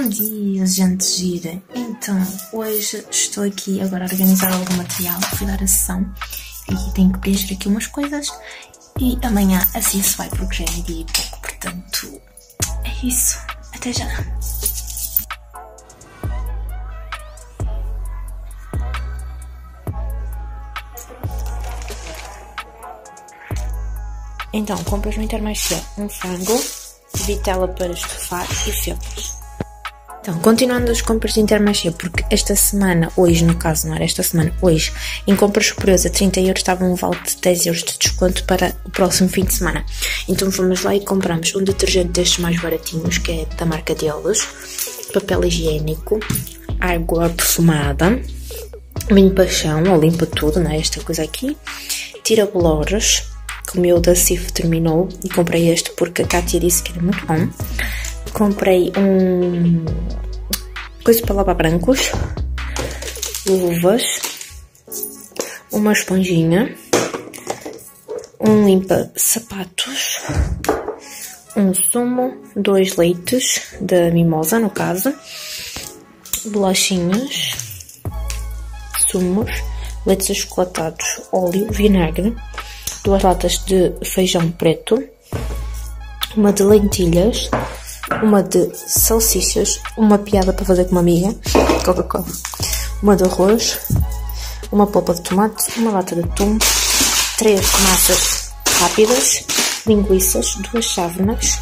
Bom dia, gente gira. Então, hoje estou aqui agora a organizar algum material. Fui dar a sessão e tenho que preencher aqui umas coisas. E amanhã assim se vai, porque já é dia e pouco. Portanto, é isso. Até já. Então, compras no Intermarché um frango, vitela para estufar e feltros. Então, continuando as compras de Intermarché, porque esta semana, hoje no caso, não era esta semana, hoje, em compras superiores a 30 euros estava um vale de 10 euros de desconto para o próximo fim de semana. Então fomos lá e compramos um detergente destes mais baratinhos, que é da marca deles, papel higiênico, água perfumada, limpa chão, ou limpa tudo, não é? Esta coisa aqui, tira bolores, que o meu da Cif terminou, e comprei este porque a Kátia disse que era muito bom. Comprei coisa para lavar brancos, luvas, uma esponjinha, um limpa sapatos, um sumo, 2 leites da mimosa no caso, bolachinhas, sumos, leites achocolatados, óleo, vinagre, 2 latas de feijão preto, uma de lentilhas, uma de salsichas, uma piada para fazer com uma amiga, Coca-Cola, uma de arroz, uma polpa de tomate, uma lata de atum, 3 massas rápidas, linguiças, 2 chávenas,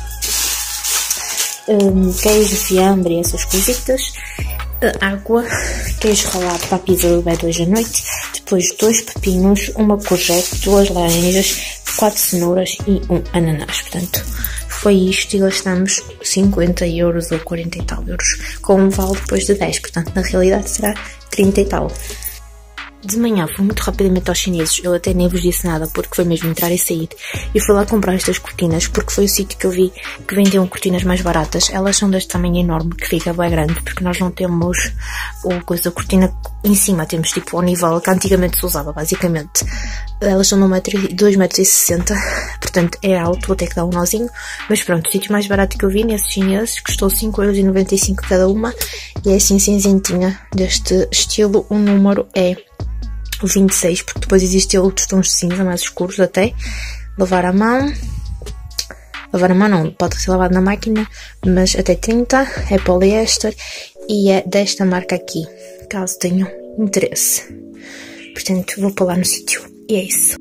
queijo, fiambre e essas coisitas, água, queijo ralado para a pizza do bebê hoje à noite, depois 2 pepinos, uma courgette, 2 laranjas, 4 cenouras e um ananás. Portanto, foi isto e gastamos 50 euros ou 40 e tal euros, com um vale depois de 10, portanto na realidade será 30 e tal. De manhã fui muito rapidamente aos chineses, eu até nem vos disse nada porque foi mesmo entrar e sair, e fui lá comprar estas cortinas porque foi o sítio que eu vi que vendiam cortinas mais baratas. Elas são deste tamanho enorme que fica bem grande, porque nós não temos a cortina em cima, temos tipo ao nível que antigamente se usava basicamente. Elas são de 2,60 m, portanto é alto, vou ter que dar um nozinho, mas pronto, o sítio mais barato que eu vi nesses chineses custou 5,95 € cada uma, e é assim cinzentinha deste estilo. O número é 26, porque depois existem outros tons de cinza mais escuros até. Lavar a mão não, pode ser lavado na máquina, mas até 30, é poliéster e é desta marca aqui, caso tenham interesse. Portanto, vou para lá no sítio e é isso.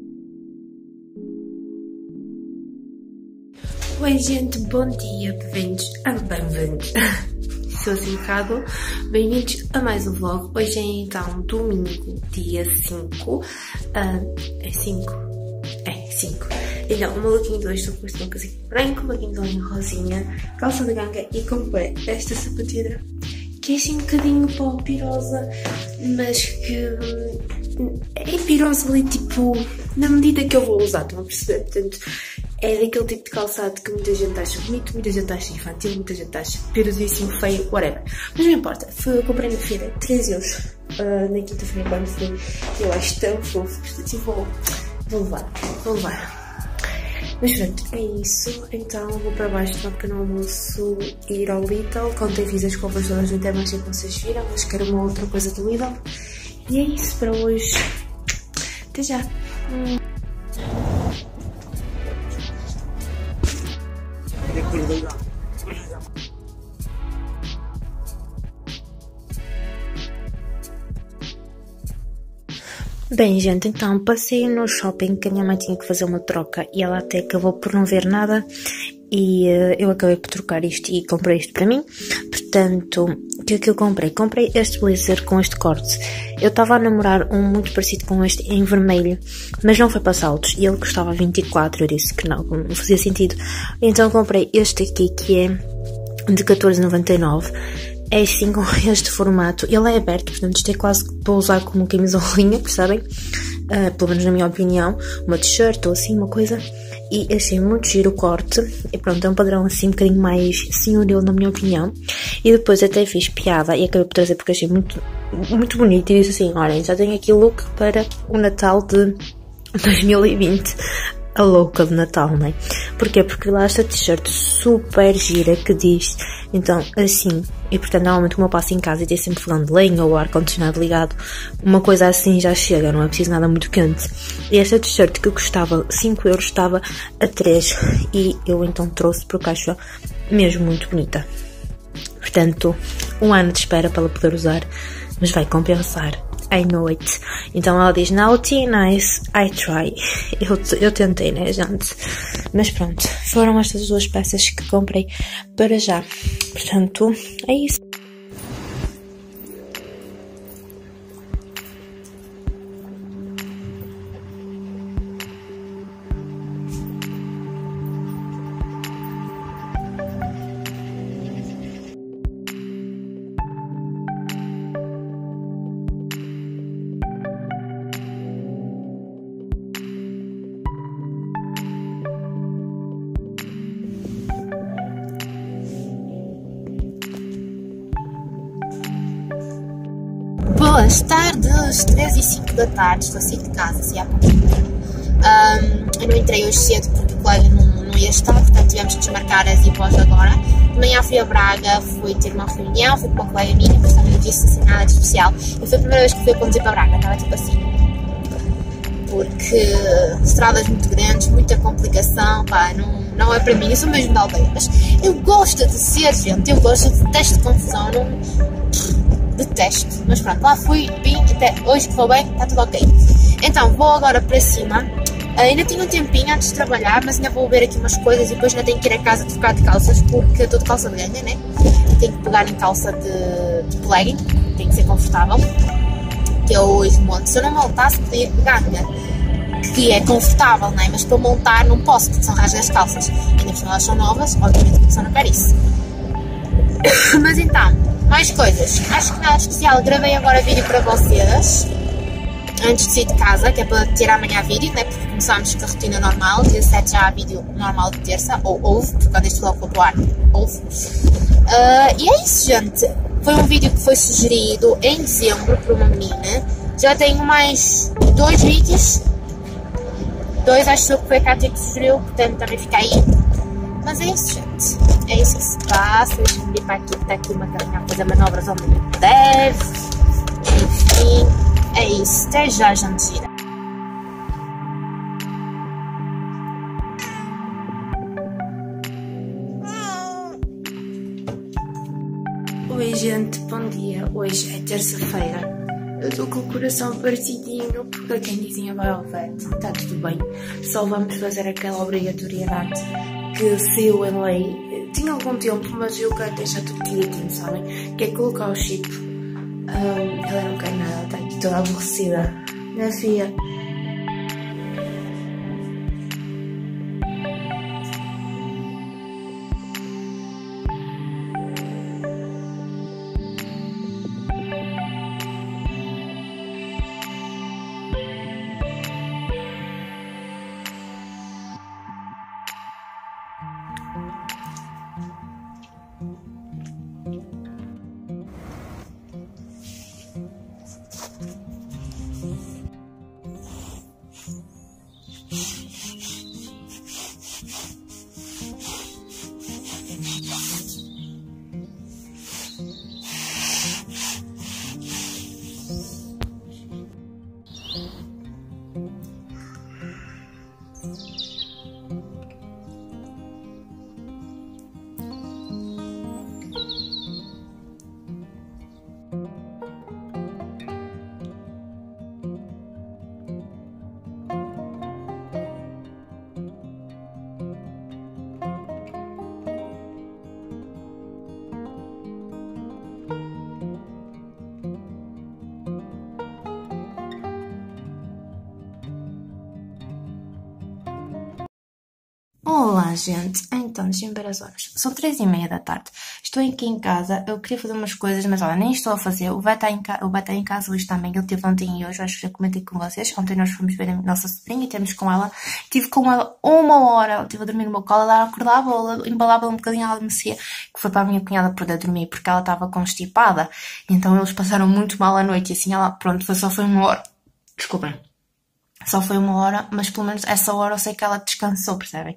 Oi gente, bom dia, bem-vindos. Sou assim Ricardo, bem-vindos a mais um vlog. Hoje é então domingo, dia 5. É 5? É 5. Então, o meu lookinho de hoje, estou com este casaco branco, um lookinho de olho rosinha, calça de ganga, e comprei esta sapatilha que é assim um bocadinho pirosa, mas que é pirosa ali tipo na medida que eu vou usar, estão a perceber? Portanto, é daquele tipo de calçado que muita gente acha bonito, muita gente acha infantil, muita gente acha pirosíssimo, feio, whatever. Mas não importa, eu comprei na feira 3 euros na quinta-feira quando fui. Eu acho tão fofo, portanto vou levar. Mas pronto, é isso. Então vou para baixo tomar um pequeno almoço e ir ao Lidl. Contei, fiz as compras todas no Intermarché que vocês viram, mas quero uma outra coisa do Lidl. E é isso para hoje. Até já. Bem, gente, então passei no shopping que a minha mãe tinha que fazer uma troca e ela até acabou por não ver nada e eu acabei por trocar isto e comprei isto para mim. Portanto, o que é que eu comprei? Comprei este blazer com este corte. Eu estava a namorar um muito parecido com este em vermelho, mas não foi para saltos e ele custava 24, eu disse que não fazia sentido. Então comprei este aqui que é de 14,99. É assim com este formato, ele é aberto, portanto isto é quase para usar como camisolinha, percebem? Pelo menos na minha opinião, uma t-shirt ou assim, uma coisa. E achei muito giro o corte, e pronto, é um padrão assim um bocadinho mais senhoril na minha opinião. E depois até fiz piada e acabei por trazer porque achei muito, muito bonito e disse assim, olhem, já tenho aqui look para o Natal de 2020. a louca de Natal, não é? Porquê? Porque lá esta t-shirt super gira que diz, então, assim, e portanto, normalmente como eu passo em casa e tem sempre fogão de lenha ou o ar-condicionado ligado, uma coisa assim já chega, não é preciso nada muito quente. E esta t-shirt que custava 5 euros estava a 3 e eu então trouxe porque acho mesmo muito bonita. Portanto, um ano de espera para ela poder usar, mas vai compensar. I know it. Então ela diz, naughty, nice, I try. Eu tentei, né, gente? Mas pronto, foram estas duas peças que comprei para já. Portanto, é isso. Boas tardes, 3 e 5 da tarde, estou a sair de casa, assim há pouco tempo. Eu não entrei hoje cedo porque o colega não ia estar, portanto tivemos que desmarcar as hipós agora. De manhã fui a Braga, fui ter uma reunião, fui com uma colega minha, mas também não disse assim nada de especial. E foi a primeira vez que fui a conduzir para Braga, estava tipo assim, porque estradas muito grandes, muita complicação, pá, não é para mim, eu sou mesmo da aldeia, mas eu gosto de ser gente, eu detesto confusão, detesto, mas pronto, lá fui, vim, até hoje que vou bem, está tudo ok. Então, vou agora para cima, ainda tenho um tempinho antes de trabalhar, mas ainda vou ver aqui umas coisas e depois ainda tenho que ir a casa trocar de calças, porque eu estou de calça de ganga, né? E tenho que pegar em calça de legging, tem que ser confortável, que eu hoje monto. Se eu não montasse, podia pegar ganga, que é confortável, né? Mas para montar não posso, porque são rasgas de calças, ainda por cima elas são novas, obviamente que a pessoa não quer isso. Mas então, mais coisas, acho que nada especial, gravei agora vídeo para vocês antes de sair de casa, que é para ter amanhã vídeo, né? Porque começámos com a rotina normal, dia 7 já há vídeo normal de terça, ou houve, porque quando este vlog for pro ar, houve. E é isso, gente, foi um vídeo que foi sugerido em dezembro por uma menina, já tenho mais 2 vídeos, 2 acho que foi a Cátia que sugeriu, portanto também fica aí. Mas é isso, gente. É isso que se passa. Deixa-me vir para aqui, está aqui uma caminhada a fazer manobras onde deve. Enfim, é isso. Até já, gente gira. Oi, gente, bom dia. Hoje é terça-feira. Eu estou com o coração partidinho porque a Candizinha vai ao vet. Está tudo bem. Só vamos fazer aquela obrigatoriedade que se eu em lei, tinha algum tempo, mas eu quero deixar tudo direitinho, sabem? Que é colocar o chip. Ela não quer nada, está aqui toda aborrecida. Minha filha. Olá, gente. Então, deixem ver as horas. São 3h30 da tarde. Estou aqui em casa. Eu queria fazer umas coisas, mas olha, nem estou a fazer. O vai estar em casa hoje também. Ele teve ontem e hoje. Acho que já comentei com vocês. Ontem nós fomos ver a nossa sobrinha e temos com ela. Estive com ela 1 hora. Ela estive a dormir no meu colo. Ela acordava, ela embalava um bocadinho, ela adormecia. Que foi para a minha cunhada poder dormir, porque ela estava constipada. Então eles passaram muito mal a noite. E assim ela, pronto, só foi 1 hora. Desculpem. Só foi 1 hora, mas pelo menos essa hora eu sei que ela descansou, percebem?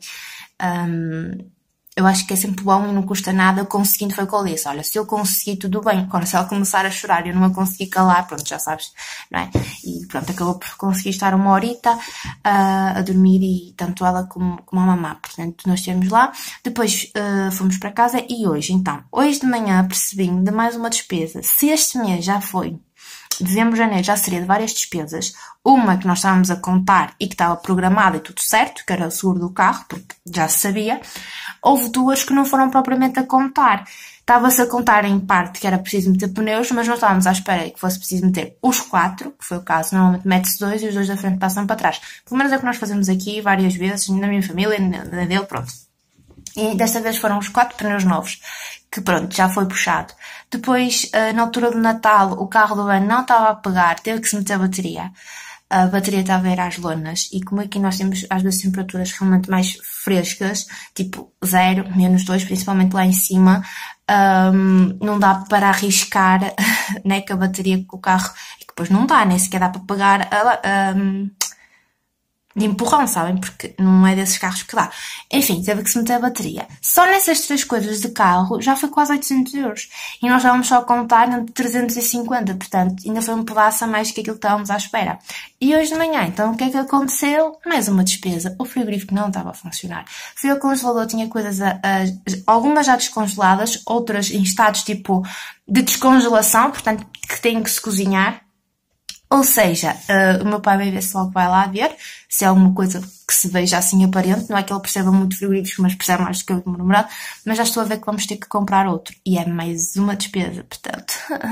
Eu acho que é sempre bom e não custa nada conseguindo, foi o que eu disse. Olha, se eu conseguir, tudo bem. Agora, se ela começar a chorar e eu não a conseguir calar, pronto, já sabes, não é? E pronto, acabou por conseguir estar 1 horita a dormir, e tanto ela como a mamã. Portanto, nós estivemos lá. Depois fomos para casa e hoje, então, hoje de manhã percebi-me de mais uma despesa. Se este mês já foi dezembro, janeiro, já seria de várias despesas. Uma que nós estávamos a contar e que estava programada e tudo certo, que era o seguro do carro, porque já se sabia. Houve 2 que não foram propriamente a contar. Estava-se a contar em parte que era preciso meter pneus, mas nós estávamos à espera que fosse preciso meter os 4, que foi o caso. Normalmente mete-se 2 e os 2 da frente passam para trás. Pelo menos é o que nós fazemos aqui várias vezes, na minha família, na dele, pronto. E desta vez foram os 4 pneus novos, que pronto, já foi puxado. Depois, na altura do Natal, o carro do Ben não estava a pegar, teve que se meter a bateria. A bateria estava a ir às lonas, e como aqui nós temos às vezes temperaturas realmente mais frescas, tipo 0, -2, principalmente lá em cima, não dá para arriscar, né, que a bateria com o carro, e que depois não dá, nem sequer dá para pegar de empurrão, sabem? Porque não é desses carros que dá. Enfim, teve que se meter a bateria. Só nessas 3 coisas de carro já foi quase 800 euros. E nós estávamos só a contar entre 350, portanto, ainda foi um pedaço a mais que aquilo que estávamos à espera. E hoje de manhã, então, o que é que aconteceu? Mais uma despesa. O frigorífico não estava a funcionar. Fui ao congelador, tinha coisas algumas já descongeladas, outras em estados tipo de descongelação, portanto, que têm que se cozinhar. Ou seja, o meu pai vai ver se logo vai lá ver se é alguma coisa que se veja assim aparente. Não é que ele perceba muito frigoríficos, mas percebe mais do que eu do meu namorado. Mas já estou a ver que vamos ter que comprar outro. E é mais uma despesa, portanto.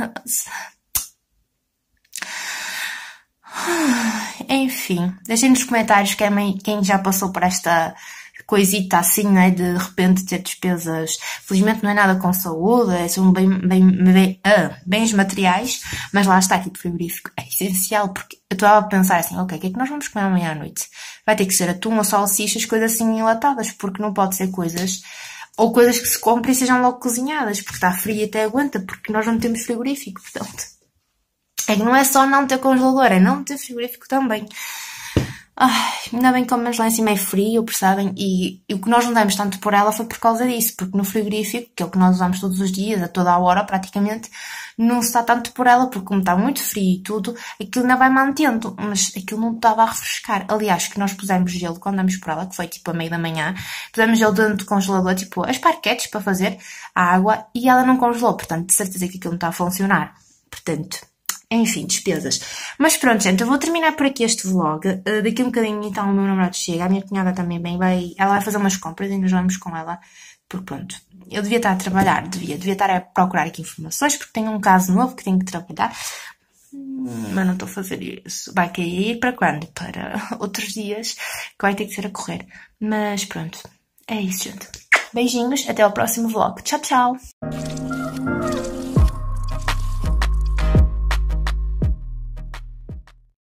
Enfim, deixem nos comentários quem já passou por esta coisita assim, né, de repente ter despesas. Felizmente não é nada com saúde, são bens materiais, mas lá está, tipo, frigorífico é essencial, porque eu estava a pensar assim, ok, o que é que nós vamos comer amanhã à noite? Vai ter que ser atum ou salsichas, coisas assim enlatadas, porque não pode ser coisas, ou coisas que se comprem e sejam logo cozinhadas, porque está frio e até aguenta, porque nós não temos frigorífico, portanto. É que não é só não ter congelador, é não ter frigorífico também. Ai, ainda bem que o menos lá em cima é frio, percebem? E o que nós não demos tanto por ela foi por causa disso, porque no frigorífico, que é o que nós usamos todos os dias, a toda a hora praticamente, não se está tanto por ela, porque como está muito frio e tudo, aquilo ainda vai mantendo, mas aquilo não estava a refrescar. Aliás, que nós pusemos gelo quando damos por ela, que foi tipo a meio da manhã, pusemos gelo dentro do congelador, tipo as parquetes para fazer a água, e ela não congelou, portanto, de certeza que aquilo não está a funcionar. Portanto, enfim, despesas. Mas pronto, gente, eu vou terminar por aqui este vlog. Daqui a um bocadinho, então, o meu namorado chega. A minha cunhada também ela vai fazer umas compras e nós vamos com ela. Porque pronto, eu devia estar a trabalhar, devia estar a procurar aqui informações, porque tenho um caso novo que tenho que trabalhar. Mas não estou a fazer isso. Vai cair para quando? Para outros dias, que vai ter que ser a correr. Mas pronto, é isso, gente. Beijinhos, até ao próximo vlog. Tchau, tchau!